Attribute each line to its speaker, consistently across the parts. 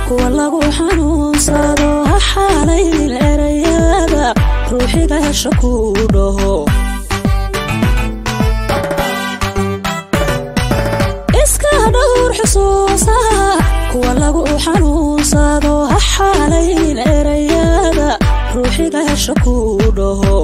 Speaker 1: kuwa lagu xanuunsado ha xaalayn erayada ruuxiga hesho ku dhaho iska dhowr xusuusaha kuwa lagu xanuunsado ha xaalayn erayada ruuxiga hesho ku dhaho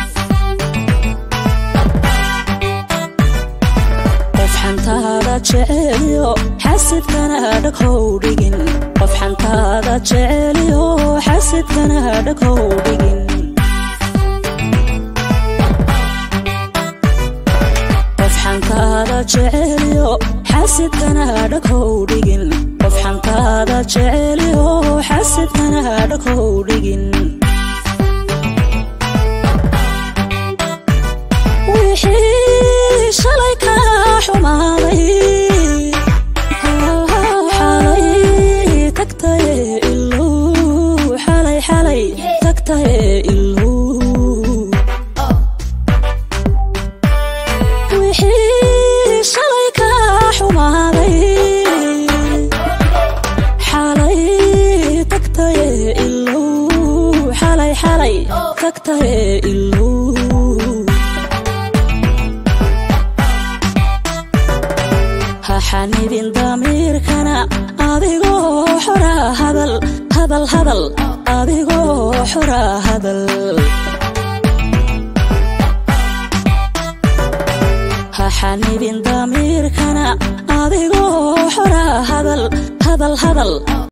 Speaker 1: xantaada jeceliyo xasidkana dhaghow dhigin qof xantaada jeceliyo xasidkana dhaghow dhigin qof xantaada jeceliyo xasidkana dhaghow dhigin qof xantaada jeceliyo xasidkana dhaghow dhigin wixii shalay ka xumaaday xalay tagtay iluu xalay tagtay iluu wixii shalay ka xumaaday xalay tagtay iluu xalay tagtay iluu حنيبين ضميركنا أبيغو حرا هبل أبيغو حرا هبل حنيبين ضميركنا أبيغو حرا هبل